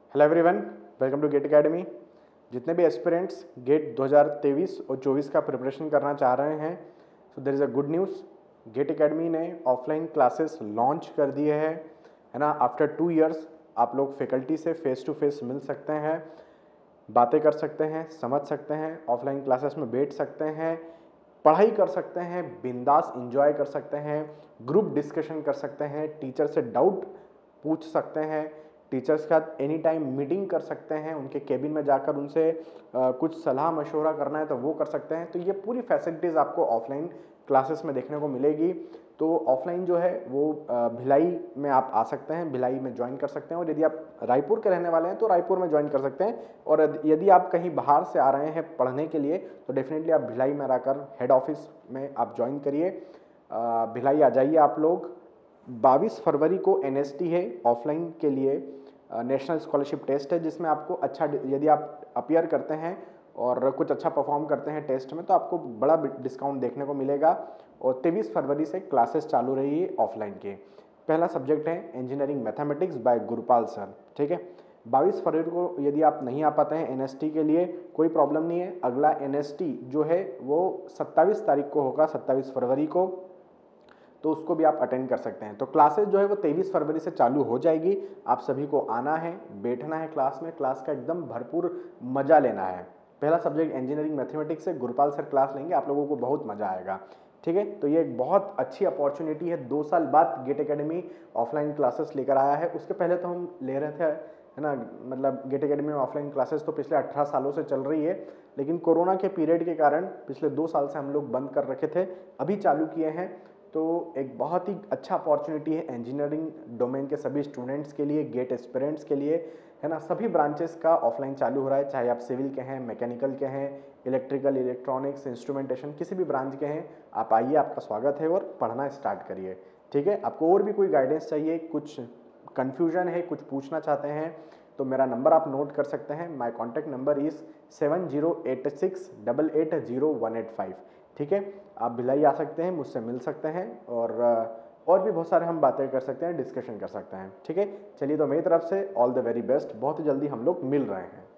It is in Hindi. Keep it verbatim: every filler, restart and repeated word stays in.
Hello everyone, welcome to GATE academy. जितने भी एस्पिरेंट्स गेट दो हज़ार तेईस और चौबीस का प्रिपरेशन करना चाह रहे हैं, so there is a good news. GATE academy ने ऑफलाइन क्लासेस लॉन्च कर दिए हैं, है ना। आफ्टर टू इयर्स आप लोग फैकल्टी से फेस टू फेस मिल सकते हैं, बातें कर सकते हैं, समझ सकते हैं, ऑफलाइन क्लासेस में बैठ सकते हैं, पढ़ाई कर सकते हैं, बिंदास एंजॉय कर सकते हैं, ग्रुप डिस्कशन कर सकते हैं, टीचर से डाउट पूछ सकते हैं, टीचर्स के साथ एनी टाइम मीटिंग कर सकते हैं, उनके केबिन में जाकर उनसे आ, कुछ सलाह मशवरा करना है तो वो कर सकते हैं। तो ये पूरी फैसिलिटीज़ आपको ऑफलाइन क्लासेस में देखने को मिलेगी। तो ऑफलाइन जो है वो भिलाई में आप आ सकते हैं, भिलाई में ज्वाइन कर सकते हैं। और यदि आप रायपुर के रहने वाले हैं तो रायपुर में ज्वाइन कर सकते हैं। और यदि आप कहीं बाहर से आ रहे हैं पढ़ने के लिए तो डेफिनेटली आप भिलाई में आकर हेड ऑफिस में आप ज्वाइन करिए, भिलाई आ जाइए आप लोग। बाईस फरवरी को एन एस टी है ऑफलाइन के लिए, नेशनल स्कॉलरशिप टेस्ट है, जिसमें आपको अच्छा, यदि आप अपीयर करते हैं और कुछ अच्छा परफॉर्म करते हैं टेस्ट में तो आपको बड़ा डिस्काउंट देखने को मिलेगा। और तेईस फरवरी से क्लासेस चालू रही है ऑफलाइन के। पहला सब्जेक्ट है engineering mathematics by Gurupal sir, ठीक है। बाईस फरवरी को यदि आप नहीं आ पाते हैं एन एस टी के लिए, कोई प्रॉब्लम नहीं है। अगला एन एस टी जो है वो सत्ताईस तारीख को होगा, सत्ताईस फरवरी को, तो उसको भी आप अटेंड कर सकते हैं। तो क्लासेस जो है वो तेईस फरवरी से चालू हो जाएगी। आप सभी को आना है, बैठना है क्लास में, क्लास का एकदम भरपूर मजा लेना है। पहला सब्जेक्ट इंजीनियरिंग मैथमेटिक्स से गुरुपाल सर क्लास लेंगे, आप लोगों को बहुत मजा आएगा, ठीक है। तो ये एक बहुत अच्छी अपॉर्चुनिटी है, दो साल बाद गेट एकेडमी ऑफलाइन क्लासेस लेकर आया है। उसके पहले तो हम ले रहे थे, है ना, मतलब गेट एकेडमी में ऑफलाइन क्लासेस तो पिछले अठारह सालों से चल रही है, लेकिन कोरोना के पीरियड के कारण पिछले दो साल से हम लोग बंद कर रखे थे, अभी चालू किए हैं। तो एक बहुत ही अच्छा अपॉर्चुनिटी है इंजीनियरिंग डोमेन के सभी स्टूडेंट्स के लिए, गेट एस्पिरेंट्स के लिए, है ना। सभी ब्रांचेस का ऑफलाइन चालू हो रहा है, चाहे आप सिविल के हैं, मैकेनिकल के हैं, इलेक्ट्रिकल, इलेक्ट्रॉनिक्स, इंस्ट्रूमेंटेशन, किसी भी ब्रांच के हैं, आप आइए, आपका स्वागत है और पढ़ना स्टार्ट करिए, ठीक है। आपको और भी कोई गाइडेंस चाहिए, कुछ कन्फ्यूजन है, कुछ पूछना चाहते हैं तो मेरा नंबर आप नोट कर सकते हैं। My contact number is seven zero eight six double eight zero one eight five, ठीक है। आप भिलाई आ सकते हैं, मुझसे मिल सकते हैं और और भी बहुत सारे हम बातें कर सकते हैं, डिस्कशन कर सकते हैं, ठीक है। चलिए, तो मेरी तरफ से ऑल द वेरी बेस्ट। बहुत ही जल्दी हम लोग मिल रहे हैं।